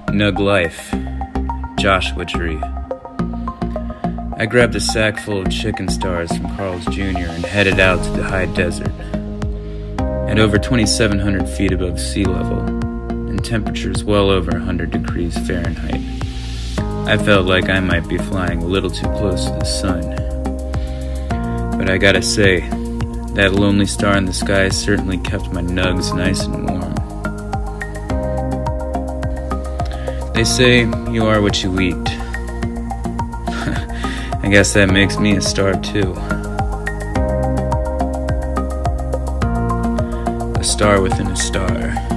Nug Life, Joshua Tree. I grabbed a sack full of chicken stars from Carl's Jr. and headed out to the high desert. At over 2,700 feet above sea level, and temperatures well over 100 degrees Fahrenheit, I felt like I might be flying a little too close to the sun. But I gotta say, that lonely star in the sky certainly kept my nugs nice and warm. They say you are what you eat. I guess that makes me a star too. A star within a star.